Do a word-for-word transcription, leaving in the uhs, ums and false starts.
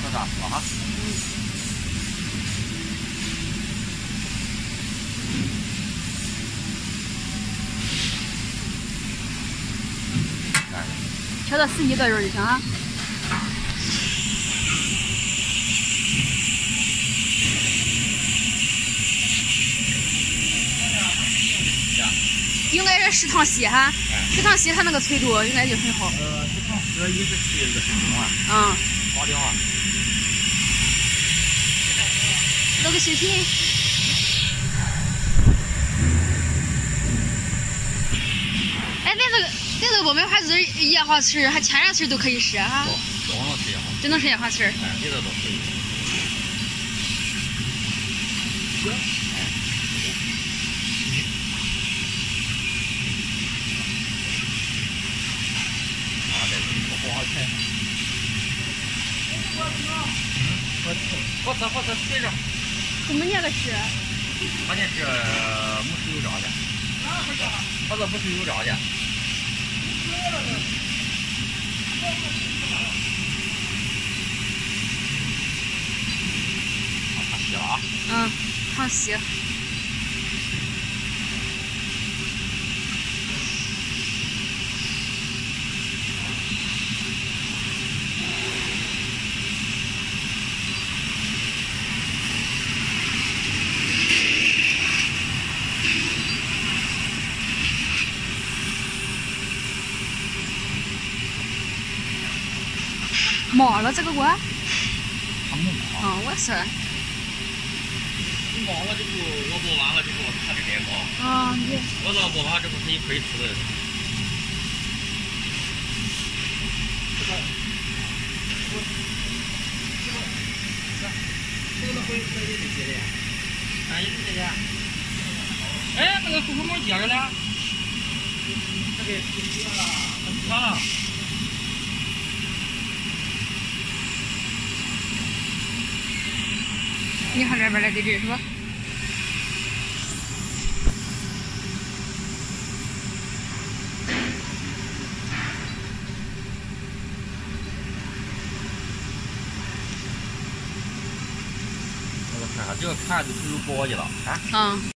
那啥说哈。嗯。 调到十一多油就行啊。应该是食堂稀哈，食堂稀它那个脆度应该就很好。 呃，食堂稀一直是二十斤啊。 嗯。 好的啊。 那个视频。哎，那这个那这个爆米花籽液化齿还天然齿都可以试哈。 都能吃液化。 只能是液化齿。 哎，别的都可以。行。火车火车随着。 怎么念个吃？ 关键是没是有章的。火车不是有章的。好，洗了啊。 嗯，好洗。冒了这个锅？ 它没冒。 啊，我是。 你冒了之后，我爆完了之后，它就变高。 啊，你。 我这爆完之后，它一可以出来。这个会可以这些的。哎，也是这些。哎，那个后口门接着了。这个很长了。 你看这边来得这是吧？ 我看看，这个看就是有保的了，啊。 嗯。